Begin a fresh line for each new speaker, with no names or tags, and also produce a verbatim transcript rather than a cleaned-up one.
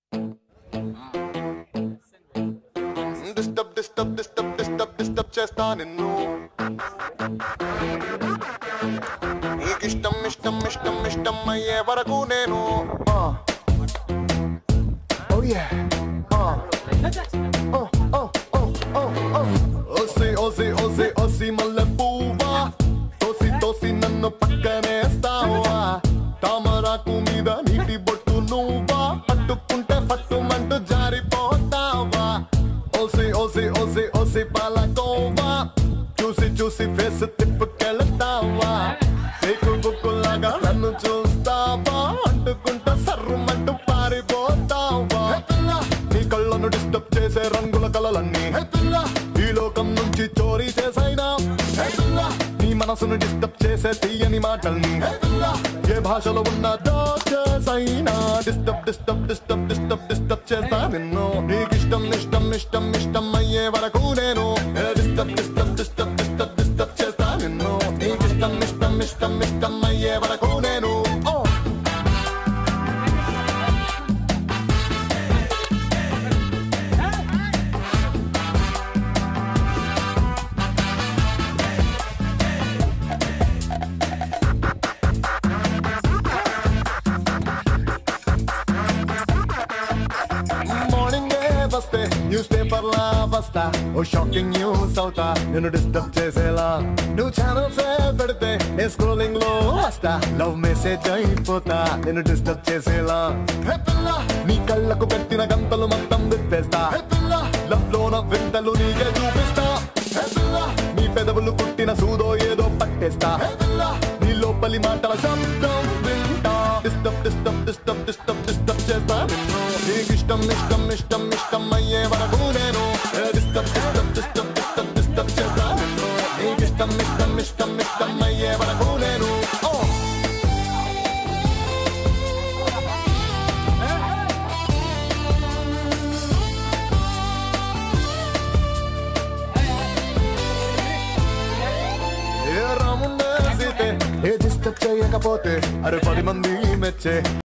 Disturb disturb disturb disturb disturb చేస్తా నిన్ను నీకిష్టం ఇష్టం ఇష్టం ఇష్టం అయ్యే వరకు నేను Oh yeah uh. Oh oh oh oh oh ఓసి ఓసి ఓసి ఓసి మల్లె పువ్వా తోసి తోసి నన్ను పక్కనేస్తావా తామరాకు మీద నీటి బొట్టు నువ్వా పట్టుకుంటే పట్టుమంటూ జారిపోతావా ఓసి ఓసి ఓసి ఓసి పాలకోవా చూసి చూసి ఫేస్ తిప్పుకెళ్తావా సేకు బుక్కులాగా నన్ను చూస్తావా అంటుకుంటా సర్రుమంటూ పారిపోతావా నీ కళ్ళను డిస్టర్బ్ చేసే రంగుల కలలన్నీ ఈ లోకం నుంచి చోరీ చేసైనా నీ మనసును డిస్టర్బ్ చేసే తీయని మాటల్ని ఏ భాషలో ఉన్న దాచేసైనా disturb disturb disturb disturb disturb చేస్తా నిన్ను నీకిష్టం ఇష్టం ఇష్టం ఇష్టం అయ్యే వరకు నేను disturb disturb disturb disturb disturb చేస్తా నిన్ను నీకిష్టం ఇష్టం ఇష్టం ఇష్టం అయ్యే వరకు నేను న్యూస్ పేపర్ లా వస్తా ఓ షాకింగ్ న్యూస్ అవుతా నేను డిస్టర్బ్ చేసేలా నువ్వు ఛానల్స్ పెడితే నేను స్క్రోలింగ్ లో వస్తా లవ్ మెసేజ్ అయిపోతా నేను డిస్టర్బ్ చేసేలా నీ కళ్ళకు పెట్టిన గంటలు మొత్తం విప్పేస్తా లవ్ లోన వింతలు నీకే చూపిస్తా నీ పెదవులు పుట్టిన సూదో ఏదో పట్టేస్తా నీ లోపలి మాటల శబ్దం వింటా disturb disturb disturb disturb disturb చేస్తా నీకిష్టం ఇష్టం ఇష్టం ఇష్టం అయ్యే వరకు నేను disturb disturb disturb disturb disturb చేస్తా నీకిష్టం ఇష్టం ఇష్టం ఇష్టం అయ్యే వరకు నేను ఏ రాముండే సీతే ఏ డిస్టర్బ్ చేయకపోతే అరే పది మంది మెచ్చే